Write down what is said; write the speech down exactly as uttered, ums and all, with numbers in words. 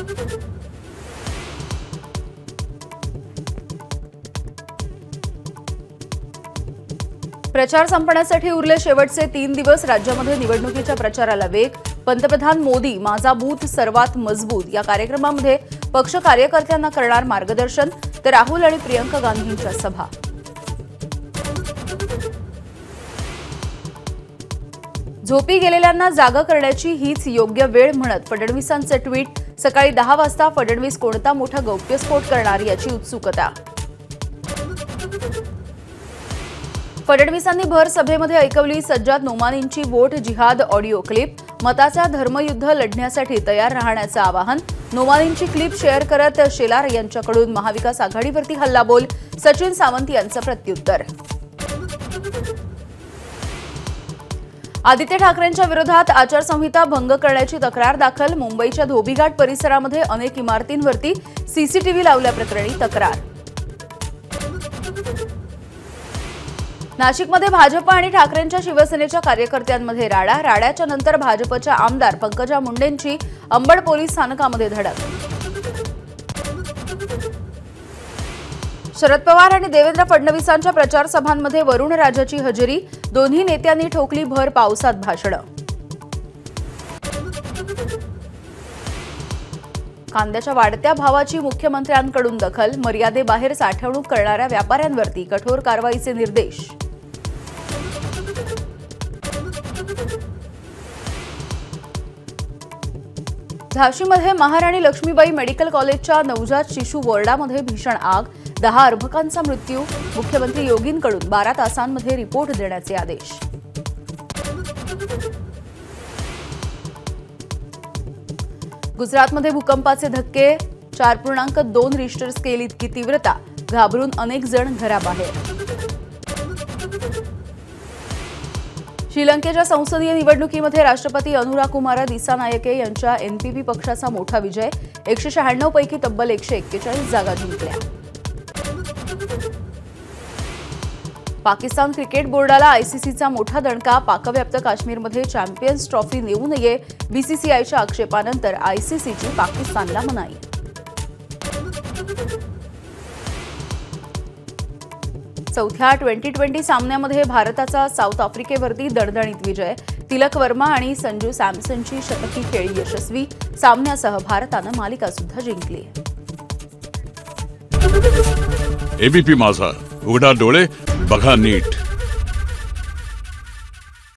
प्रचार संपण्यासाठी उरले शेवटचे तीन दिवस। राज्यामध्ये निवडणुकीच्या प्रचाराला वेग। पंतप्रधान मोदी माझा बूथ सर्वात मजबूत या कार्यक्रमामध्ये पक्ष कार्यकर्त्यांना करणार मार्गदर्शन, तर राहुल आणि प्रियंका गांधींच्या सभा। झोपी गेलेल्यांना जागा करण्याची हीच योग्य वेळ म्हणत फडणवीसांचे ट्विट। सकाळी दहा वाजता फडणवीस कोणता मोठा गौप्यस्फोट करणार याची उत्सुकता। फडणवीसांनी भर सभेमध्ये ऐकवली सज्जाद नोमानींची वोट जिहाद ऑडिओ क्लिप। मताचा धर्मयुद्ध लढण्यासाठी तयार राहण्याचं आवाहन। नोमानींची क्लिप शेअर करत शेलार यांच्याकडून महाविकास आघाडीवरती हल्लाबोल। सचिन सावंत यांचं प्रत्युत्तर। आदित्य ठाकरेंच्या विरोधात आचारसंहिता भंग करण्याची तक्रार दाखल। मुंबईच्या धोबीघाट परिसरामध्ये अनेक इमारतींवरती सीसीटीव्ही लावल्याप्रकरणी तक्रार। नाशिकमध्ये भाजप आणि ठाकरेंच्या शिवसेनेच्या कार्यकर्त्यांमध्ये राडा। राड्याच्या नंतर भाजपच्या आमदार पंकजा मुंडेंची अंबड पोलीस स्थानकामध्ये धडक। शरद पवार आणि देवेंद्र फडणवीसांच्या प्रचार सभांमध्ये वरुण राजाची हजेरी। दोन्ही नेत्यांनी ठोकली भर पावसात भाषणं। कांद्याच्या वाढत्या भावाची मुख्यमंत्र्यांकडून दखल। मर्यादेबाहेर साठवणूक करणाऱ्या व्यापाऱ्यांवरती कठोर कारवाईचे निर्देश। झाशीमध्ये महाराणी लक्ष्मीबाई मेडिकल कॉलेजच्या नवजात शिशु वॉर्डामध्ये भीषण आग। दहा अर्भकांचा मृत्यू। मुख्यमंत्री योगींकडून बारा तासांमध्ये रिपोर्ट देण्याचे आदेश। गुजरातमध्ये भूकंपाचे धक्के। चार पूर्णांक दोन रिश्टर स्केल इतकी तीव्रता। घाबरून अनेक जण घराबाहेर। श्रीलंकेच्या संसदीय निवडणुकीमध्ये राष्ट्रपती अनुराकुमार दिसानायके यांच्या एनपीपी पक्षाचा मोठा विजय। एकशे शहाण्णव पैकी तब्बल एकशे एक्केचाळीस जागा जिंकल्या। पाकिस्तान क्रिकेट बोर्डाला आयसीसीचा मोठा दणका। पाकव्याप्त काश्मीरमध्ये चॅम्पियन्स ट्रॉफी नेऊ नये। बीसीसीआयच्या आक्षेपानंतर आयसीसीची पाकिस्तानला मनाई। चौथ्या ट्वेंटी ट्वेंटी सामन्यामध्ये भारताचा साऊथ आफ्रिकेवरती दणदणीत विजय। तिलक वर्मा आणि संजू सॅमसनची शतकी खेळी यशस्वी। सामन्यासह भारतानं मालिका सुद्धा जिंकली। एबीपी माझा, उघडा डोळे बघा नीट।